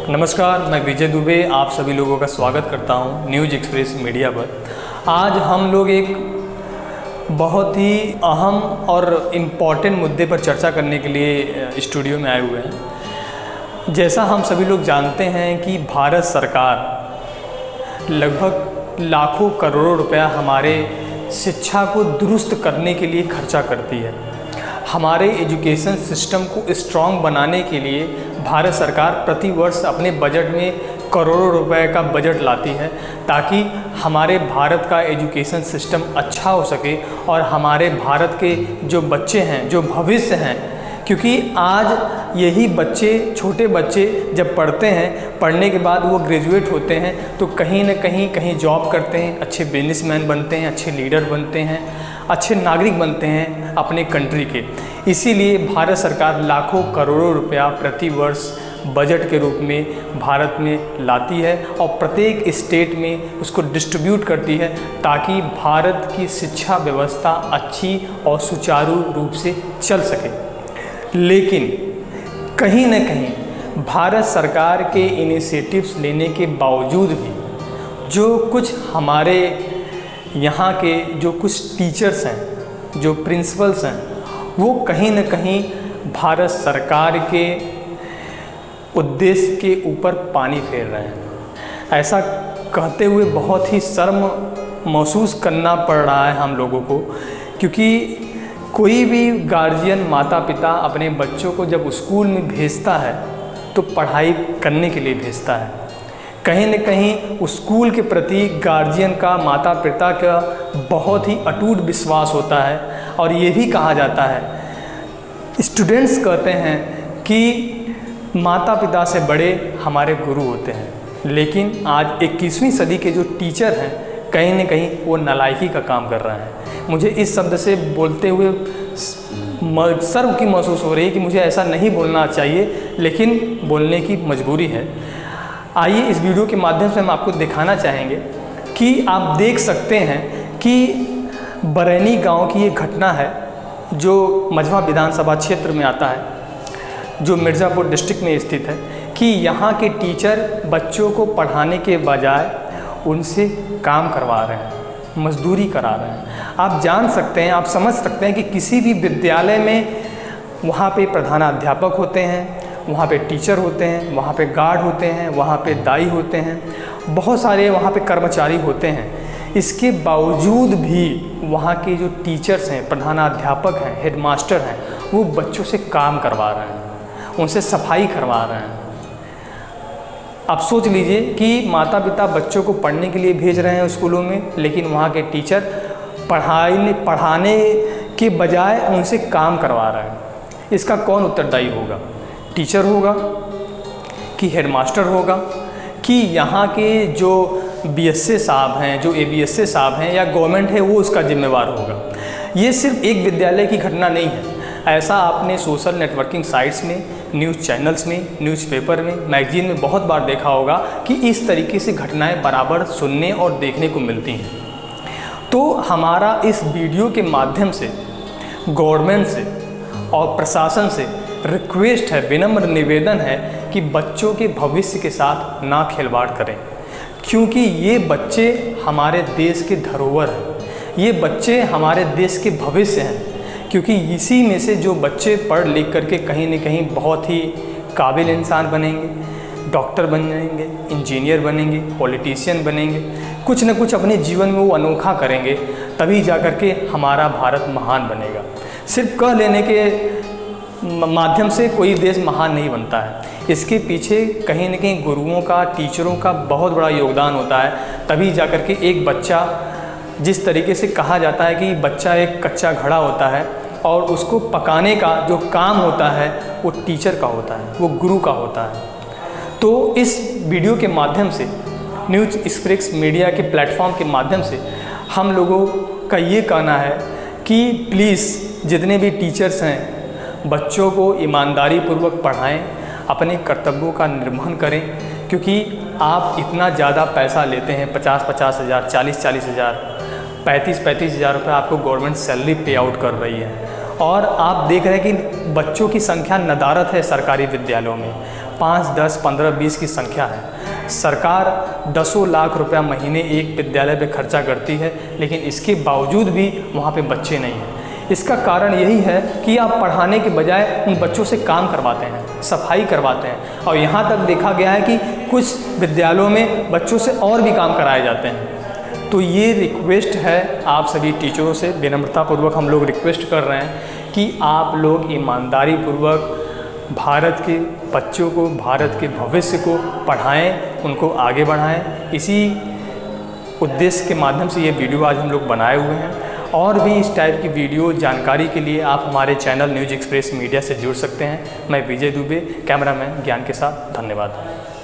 नमस्कार, मैं विजय दुबे आप सभी लोगों का स्वागत करता हूं न्यूज़ एक्सप्रेस मीडिया पर। आज हम लोग एक बहुत ही अहम और इम्पॉर्टेंट मुद्दे पर चर्चा करने के लिए स्टूडियो में आए हुए हैं। जैसा हम सभी लोग जानते हैं कि भारत सरकार लगभग लाखों करोड़ों रुपया हमारे शिक्षा को दुरुस्त करने के लिए खर्चा करती है। हमारे एजुकेशन सिस्टम को स्ट्रॉन्ग बनाने के लिए भारत सरकार प्रति वर्ष अपने बजट में करोड़ों रुपए का बजट लाती है ताकि हमारे भारत का एजुकेशन सिस्टम अच्छा हो सके और हमारे भारत के जो बच्चे हैं, जो भविष्य हैं, क्योंकि आज यही बच्चे, छोटे बच्चे जब पढ़ते हैं, पढ़ने के बाद वो ग्रेजुएट होते हैं तो कहीं न कहीं जॉब करते हैं, अच्छे बिजनेसमैन बनते हैं, अच्छे लीडर बनते हैं, अच्छे नागरिक बनते हैं अपने कंट्री के। इसीलिए भारत सरकार लाखों करोड़ों रुपया प्रति वर्ष बजट के रूप में भारत में लाती है और प्रत्येक स्टेट में उसको डिस्ट्रीब्यूट करती है ताकि भारत की शिक्षा व्यवस्था अच्छी और सुचारू रूप से चल सके। लेकिन कहीं न कहीं भारत सरकार के इनिशिएटिव्स लेने के बावजूद भी जो कुछ हमारे यहाँ के जो कुछ टीचर्स हैं, जो प्रिंसिपल्स हैं, वो कहीं न कहीं भारत सरकार के उद्देश्य के ऊपर पानी फेर रहे हैं। ऐसा कहते हुए बहुत ही शर्म महसूस करना पड़ रहा है हम लोगों को, क्योंकि कोई भी गार्जियन, माता पिता अपने बच्चों को जब स्कूल में भेजता है तो पढ़ाई करने के लिए भेजता है। कहीं न कहीं स्कूल के प्रति गार्जियन का, माता पिता का बहुत ही अटूट विश्वास होता है और ये भी कहा जाता है, स्टूडेंट्स कहते हैं कि माता पिता से बड़े हमारे गुरु होते हैं। लेकिन आज 21वीं सदी के जो टीचर हैं कहीं न कहीं वो नालायकी का काम कर रहे हैं। मुझे इस शब्द से बोलते हुए शर्म की महसूस हो रही है कि मुझे ऐसा नहीं बोलना चाहिए, लेकिन बोलने की मजबूरी है। आइए इस वीडियो के माध्यम से हम आपको दिखाना चाहेंगे कि आप देख सकते हैं कि बरैनी गांव की ये घटना है जो मझवा विधानसभा क्षेत्र में आता है, जो मिर्ज़ापुर डिस्ट्रिक्ट में स्थित है, कि यहाँ के टीचर बच्चों को पढ़ाने के बजाय उनसे काम करवा रहे हैं, मजदूरी करा रहे हैं। आप जान सकते हैं, आप समझ सकते हैं कि किसी भी विद्यालय में वहाँ पे प्रधानाध्यापक होते हैं, वहाँ पे टीचर होते हैं, वहाँ पे गार्ड होते हैं, वहाँ पे दाई होते हैं, बहुत सारे वहाँ पे कर्मचारी होते हैं। इसके बावजूद भी वहाँ के जो टीचर्स हैं, प्रधानाध्यापक हैं, हेडमास्टर हैं, वो बच्चों से काम करवा रहे हैं, उनसे सफाई करवा रहे हैं। आप सोच लीजिए कि माता पिता बच्चों को पढ़ने के लिए भेज रहे हैं स्कूलों में, लेकिन वहाँ के टीचर पढ़ाने के बजाय उनसे काम करवा रहे हैं। इसका कौन उत्तरदायी होगा? टीचर होगा कि हेडमास्टर होगा कि यहाँ के जो बीएसए साहब हैं, जो एबीएसए साहब हैं, या गवर्नमेंट है वो उसका जिम्मेवार होगा? ये सिर्फ एक विद्यालय की घटना नहीं है। ऐसा आपने सोशल नेटवर्किंग साइट्स में, न्यूज़ चैनल्स में, न्यूज़पेपर में, मैगजीन में बहुत बार देखा होगा कि इस तरीके से घटनाएं बराबर सुनने और देखने को मिलती हैं। तो हमारा इस वीडियो के माध्यम से गवर्नमेंट से और प्रशासन से रिक्वेस्ट है, विनम्र निवेदन है कि बच्चों के भविष्य के साथ ना खिलवाड़ करें, क्योंकि ये बच्चे हमारे देश के धरोहर हैं, ये बच्चे हमारे देश के भविष्य हैं। क्योंकि इसी में से जो बच्चे पढ़ लिख करके कहीं न कहीं बहुत ही काबिल इंसान बनेंगे, डॉक्टर बन जाएंगे, इंजीनियर बनेंगे, पॉलिटिशियन बनेंगे, कुछ न कुछ अपने जीवन में वो अनोखा करेंगे, तभी जा कर के हमारा भारत महान बनेगा। सिर्फ कह लेने के माध्यम से कोई देश महान नहीं बनता है। इसके पीछे कहीं न कहीं गुरुओं का, टीचरों का बहुत बड़ा योगदान होता है, तभी जा कर के एक बच्चा, जिस तरीके से कहा जाता है कि बच्चा एक कच्चा घड़ा होता है और उसको पकाने का जो काम होता है वो टीचर का होता है, वो गुरु का होता है। तो इस वीडियो के माध्यम से, न्यूज़ एक्सप्रेस मीडिया के प्लेटफॉर्म के माध्यम से हम लोगों का ये कहना है कि प्लीज़ जितने भी टीचर्स हैं बच्चों को ईमानदारी पूर्वक पढ़ाएं, अपने कर्तव्यों का निर्वहन करें, क्योंकि आप इतना ज़्यादा पैसा लेते हैं, 50-50 हज़ार, 40-40 हज़ार, 35-35 हज़ार रुपये आपको गवर्नमेंट सैलरी पे आउट कर रही है। और आप देख रहे हैं कि बच्चों की संख्या नदारत है सरकारी विद्यालयों में। 5, 10, 15, 20 की संख्या है। सरकार दसों लाख रुपया महीने एक विद्यालय पे खर्चा करती है, लेकिन इसके बावजूद भी वहाँ पे बच्चे नहीं हैं। इसका कारण यही है कि आप पढ़ाने के बजाय उन बच्चों से काम करवाते हैं, सफाई करवाते हैं, और यहाँ तक देखा गया है कि कुछ विद्यालयों में बच्चों से और भी काम कराए जाते हैं। तो ये रिक्वेस्ट है आप सभी टीचरों से, विनम्रतापूर्वक हम लोग रिक्वेस्ट कर रहे हैं कि आप लोग ईमानदारी पूर्वक भारत के बच्चों को, भारत के भविष्य को पढ़ाएं, उनको आगे बढ़ाएं। इसी उद्देश्य के माध्यम से ये वीडियो आज हम लोग बनाए हुए हैं। और भी इस टाइप की वीडियो जानकारी के लिए आप हमारे चैनल न्यूज़ एक्सप्रेस मीडिया से जुड़ सकते हैं। मैं विजय दुबे, कैमरामैन ज्ञान के साथ। धन्यवाद।